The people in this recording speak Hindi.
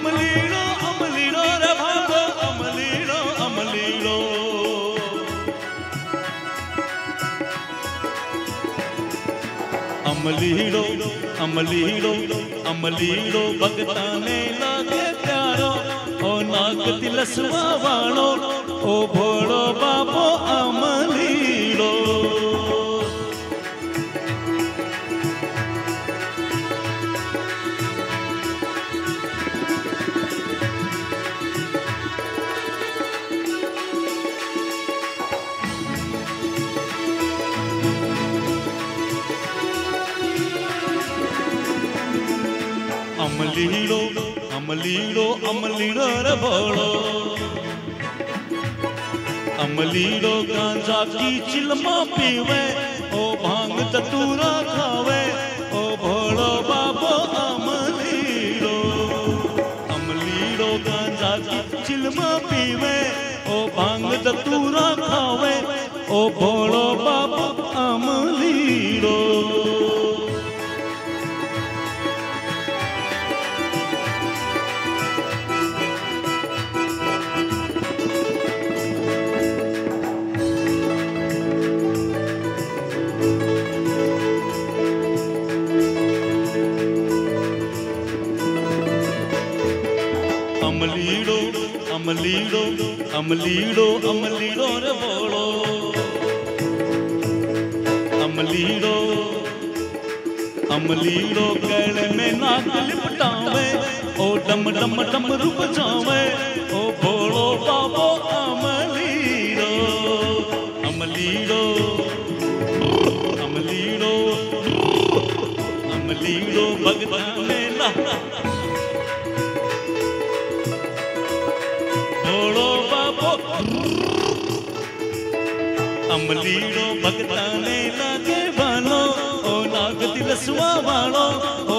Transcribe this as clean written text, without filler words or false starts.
अमलीड़ो अमलीड़ो रे भागो अमलीड़ो अमलीड़ो अमलीड़ो अमलीड़ो अमलीड़ो भगताने लागे प्यारो ओ नाग तिलस्वा वालो ओ भोड़ो बाबो अमलीड़ो अमलीड़ो अमलीड़ो अमलीड़ो रे भोड़ो अमलीड़ो गांजा की चिलमा पीवे ओ भांग ततूरा खावे ओ भोड़ो बाबो अमलीड़ो अमलीड़ो गांजा की चिलमा पीवे ओ भांग ततूरा खावे ओ भोड़ो बाबो अमलीड़ो अमलीड़ो अमलीड़ो अमलीड़ो अमलीड़ो रे भोड़ो अमलीड़ो अमलीड़ो गले में नाक लिपटावे ओ डम डम डम रुक जावे ओ भोड़ो बाबो अमलीड़ो अमलीड़ो अमलीड़ो अमलीड़ो भगताने ला अमलीड़ो भगताने लागे वालो ओ नाग तिलस्वा वालो ओ